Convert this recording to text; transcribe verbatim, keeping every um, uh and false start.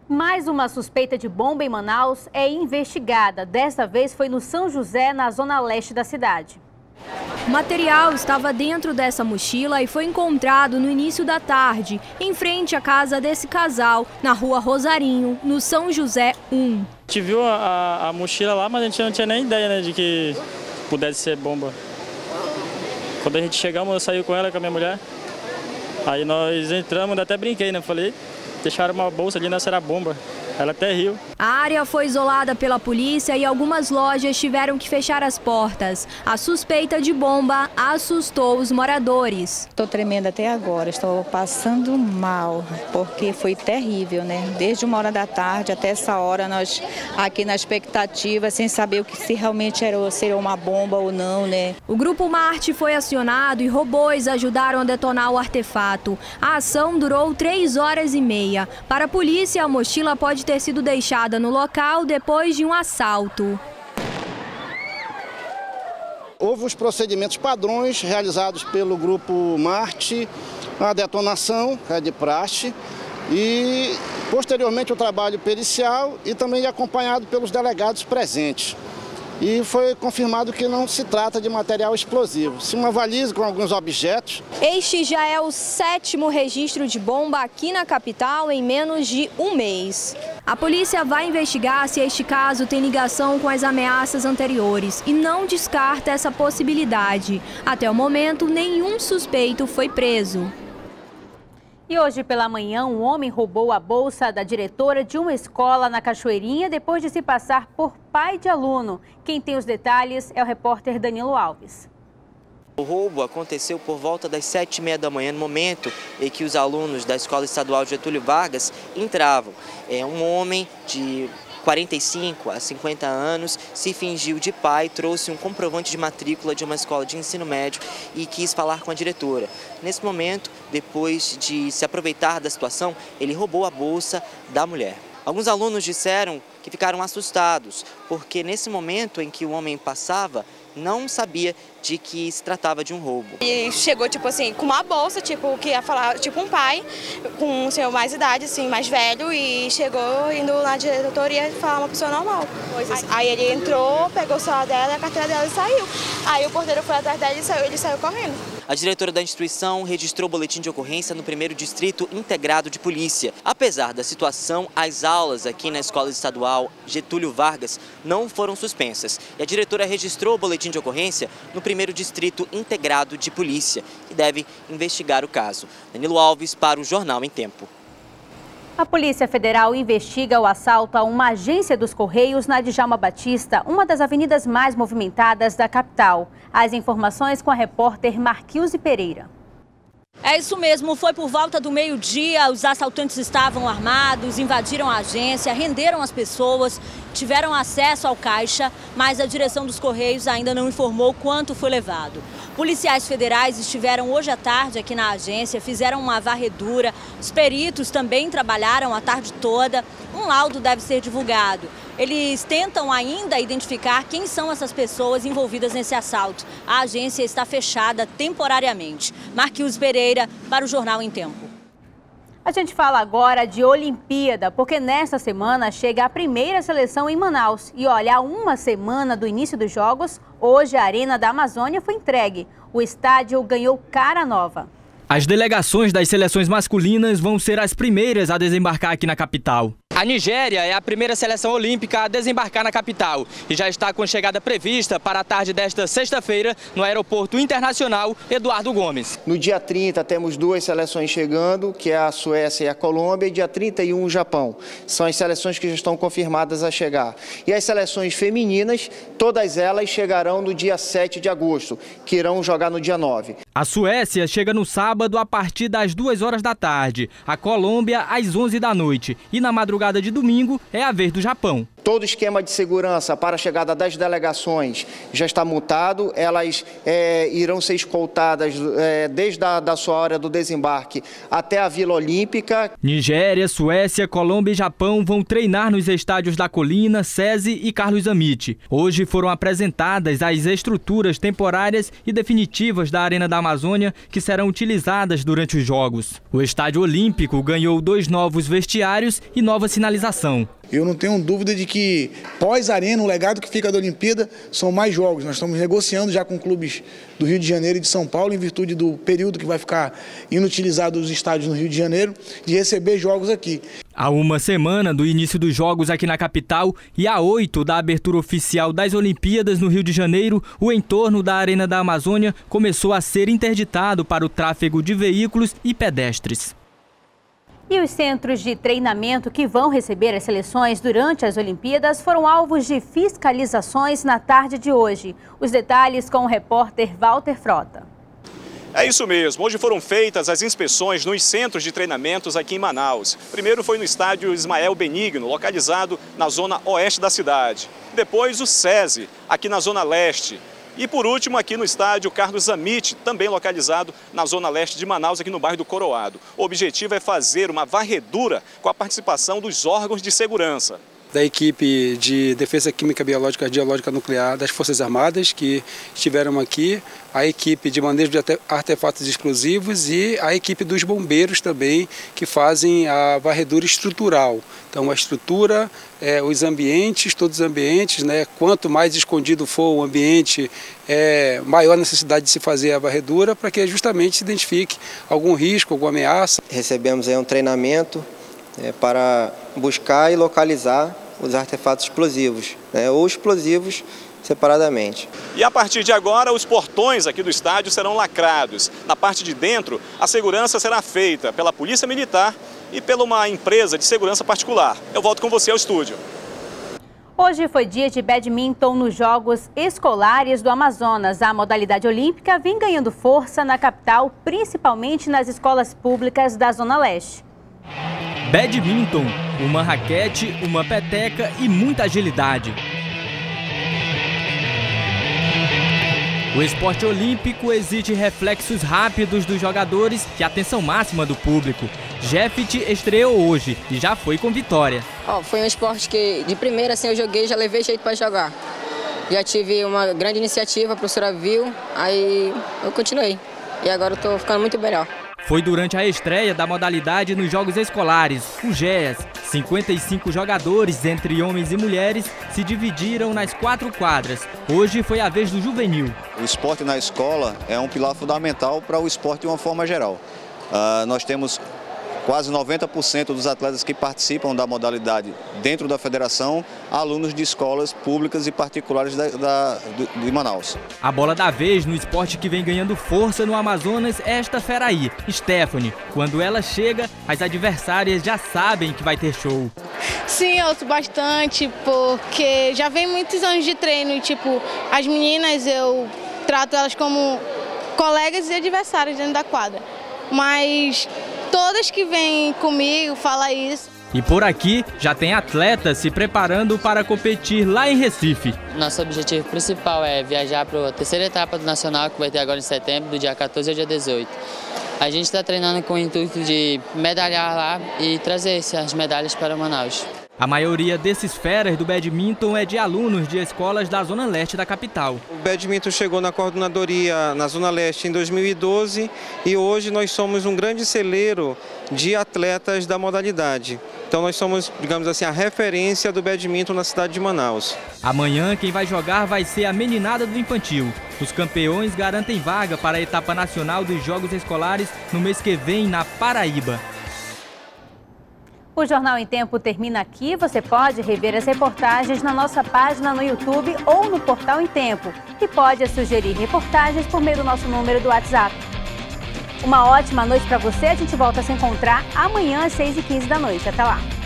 Mais uma suspeita de bomba em Manaus é investigada. Desta vez foi no São José, na zona leste da cidade. O material estava dentro dessa mochila e foi encontrado no início da tarde, em frente à casa desse casal, na rua Rosarinho, no São José um. A gente viu a, a mochila lá, mas a gente não tinha nem ideia, né, de que pudesse ser bomba. Quando a gente chegamos, eu saí com ela, com a minha mulher. Aí nós entramos, até brinquei, né? Falei, deixaram uma bolsa ali, nessa era bomba. Ela até riu. A área foi isolada pela polícia e algumas lojas tiveram que fechar as portas. A suspeita de bomba assustou os moradores. Estou tremendo até agora, estou passando mal, porque foi terrível, né? Desde uma hora da tarde até essa hora, nós aqui na expectativa, sem saber o que se realmente era, se era uma bomba ou não, né? O Grupo Marte foi acionado e robôs ajudaram a detonar o artefato. A ação durou três horas e meia. Para a polícia, a mochila pode ter sido deixada no local depois de um assalto. Houve os procedimentos padrões realizados pelo Grupo Marte, a detonação, que é de praxe, e posteriormente o trabalho pericial e também acompanhado pelos delegados presentes. E foi confirmado que não se trata de material explosivo, sim uma valise com alguns objetos. Este já é o sétimo registro de bomba aqui na capital em menos de um mês. A polícia vai investigar se este caso tem ligação com as ameaças anteriores e não descarta essa possibilidade. Até o momento, nenhum suspeito foi preso. E hoje pela manhã, um homem roubou a bolsa da diretora de uma escola na Cachoeirinha depois de se passar por pai de aluno. Quem tem os detalhes é o repórter Danilo Alves. O roubo aconteceu por volta das sete e meia da manhã, no momento em que os alunos da Escola Estadual Getúlio Vargas entravam. É um homem de quarenta e cinco a cinquenta anos, se fingiu de pai, trouxe um comprovante de matrícula de uma escola de ensino médio e quis falar com a diretora. Nesse momento, depois de se aproveitar da situação, ele roubou a bolsa da mulher. Alguns alunos disseram que ficaram assustados, porque nesse momento em que o homem passava, não sabia de que se tratava de um roubo. E chegou, tipo assim, com uma bolsa, tipo, que ia falar, tipo um pai, com um senhor mais idade, assim, mais velho, e chegou indo na diretoria falar uma pessoa normal. Aí, aí ele entrou, pegou o celular dela, a carteira dela e saiu. Aí o porteiro foi atrás dela e saiu, ele saiu correndo. A diretora da instituição registrou o boletim de ocorrência no primeiro Distrito Integrado de Polícia. Apesar da situação, as aulas aqui na Escola Estadual Getúlio Vargas não foram suspensas. E a diretora registrou o boletim de ocorrência no primeiro Distrito Integrado de Polícia, que deve investigar o caso. Danilo Alves para o Jornal em Tempo. A Polícia Federal investiga o assalto a uma agência dos Correios na Djalma Batista, uma das avenidas mais movimentadas da capital. As informações com a repórter Marquilze Pereira. É isso mesmo, foi por volta do meio-dia, os assaltantes estavam armados, invadiram a agência, renderam as pessoas, tiveram acesso ao caixa, mas a direção dos Correios ainda não informou quanto foi levado. Policiais federais estiveram hoje à tarde aqui na agência, fizeram uma varredura, os peritos também trabalharam a tarde toda, um laudo deve ser divulgado. Eles tentam ainda identificar quem são essas pessoas envolvidas nesse assalto. A agência está fechada temporariamente. Marquilze Pereira para o Jornal em Tempo. A gente fala agora de Olimpíada, porque nesta semana chega a primeira seleção em Manaus. E olha, há uma semana do início dos Jogos, hoje a Arena da Amazônia foi entregue. O estádio ganhou cara nova. As delegações das seleções masculinas vão ser as primeiras a desembarcar aqui na capital. A Nigéria é a primeira seleção olímpica a desembarcar na capital e já está com chegada prevista para a tarde desta sexta-feira no Aeroporto Internacional Eduardo Gomes. No dia trinta temos duas seleções chegando, que é a Suécia e a Colômbia, e dia trinta e um o Japão. São as seleções que já estão confirmadas a chegar. E as seleções femininas, todas elas chegarão no dia sete de agosto, que irão jogar no dia nove. A Suécia chega no sábado a partir das duas horas da tarde, a Colômbia às onze da noite e na madrugada de domingo é a vez do Japão. todo o esquema de segurança para a chegada das delegações já está montado. Elas é, irão ser escoltadas é, desde a da sua hora do desembarque até a Vila Olímpica. Nigéria, Suécia, Colômbia e Japão vão treinar nos estádios da Colina, SESI e Carlos Amit. Hoje foram apresentadas as estruturas temporárias e definitivas da Arena da Amazônia que serão utilizadas durante os Jogos. O Estádio Olímpico ganhou dois novos vestiários e nova sinalização. Eu não tenho dúvida de que, pós-Arena, o legado que fica da Olimpíada são mais jogos. Nós estamos negociando já com clubes do Rio de Janeiro e de São Paulo, em virtude do período que vai ficar inutilizado os estádios no Rio de Janeiro, de receber jogos aqui. Há uma semana do início dos Jogos aqui na capital e há oito da abertura oficial das Olimpíadas no Rio de Janeiro, o entorno da Arena da Amazônia começou a ser interditado para o tráfego de veículos e pedestres. E os centros de treinamento que vão receber as seleções durante as Olimpíadas foram alvos de fiscalizações na tarde de hoje. Os detalhes com o repórter Walter Frota. É isso mesmo. Hoje foram feitas as inspeções nos centros de treinamentos aqui em Manaus. Primeiro foi no estádio Ismael Benigno, localizado na zona oeste da cidade. Depois o SESI, aqui na zona leste. E por último, aqui no estádio Carlos Amit, também localizado na zona leste de Manaus, aqui no bairro do Coroado. O objetivo é fazer uma varredura com a participação dos órgãos de segurança. Da equipe de Defesa Química, Biológica e Radiológica Nuclear das Forças Armadas, que estiveram aqui, a equipe de manejo de artefatos explosivos e a equipe dos bombeiros também, que fazem a varredura estrutural. Então a estrutura, é, os ambientes, todos os ambientes, né, quanto mais escondido for o ambiente, é, maior a necessidade de se fazer a varredura, para que justamente se identifique algum risco, alguma ameaça. Recebemos aí um treinamento É, para buscar e localizar os artefatos explosivos, né, ou explosivos separadamente. E a partir de agora, os portões aqui do estádio serão lacrados. Na parte de dentro, a segurança será feita pela Polícia Militar e pela uma empresa de segurança particular. Eu volto com você ao estúdio. Hoje foi dia de badminton nos Jogos Escolares do Amazonas. A modalidade olímpica vem ganhando força na capital, principalmente nas escolas públicas da Zona Leste. Badminton, uma raquete, uma peteca e muita agilidade. O esporte olímpico exige reflexos rápidos dos jogadores e atenção máxima do público. Jeffit estreou hoje e já foi com vitória. Oh, foi um esporte que de primeira assim eu joguei, já levei jeito para jogar. Já tive uma grande iniciativa, a professora viu, aí eu continuei. E agora eu estou ficando muito melhor. Foi durante a estreia da modalidade nos Jogos Escolares, o GEAS. cinquenta e cinco jogadores, entre homens e mulheres, se dividiram nas quatro quadras. Hoje foi a vez do juvenil. O esporte na escola é um pilar fundamental para o esporte de uma forma geral. Uh, nós temos quase noventa por cento dos atletas que participam da modalidade dentro da federação, alunos de escolas públicas e particulares da, da, de Manaus. A bola da vez no esporte que vem ganhando força no Amazonas é esta fera aí, Stephanie. Quando ela chega, as adversárias já sabem que vai ter show. Sim, eu ouço bastante, porque já vem muitos anos de treino e, tipo, as meninas eu trato elas como colegas e adversárias dentro da quadra. Mas todas que vêm comigo falam isso. E por aqui já tem atletas se preparando para competir lá em Recife. Nosso objetivo principal é viajar para a terceira etapa do Nacional, que vai ter agora em setembro, do dia quatorze ao dia dezoito. A gente está treinando com o intuito de medalhar lá e trazer essas medalhas para Manaus. A maioria desses feras do badminton é de alunos de escolas da Zona Leste da capital. O badminton chegou na coordenadoria na Zona Leste em dois mil e doze e hoje nós somos um grande celeiro de atletas da modalidade. Então nós somos, digamos assim, a referência do badminton na cidade de Manaus. Amanhã quem vai jogar vai ser a meninada do infantil. Os campeões garantem vaga para a etapa nacional dos Jogos Escolares no mês que vem na Paraíba. O Jornal em Tempo termina aqui. Você pode rever as reportagens na nossa página no YouTube ou no Portal em Tempo. E pode sugerir reportagens por meio do nosso número do WhatsApp. Uma ótima noite para você. A gente volta a se encontrar amanhã às seis e quinze da noite. Até lá.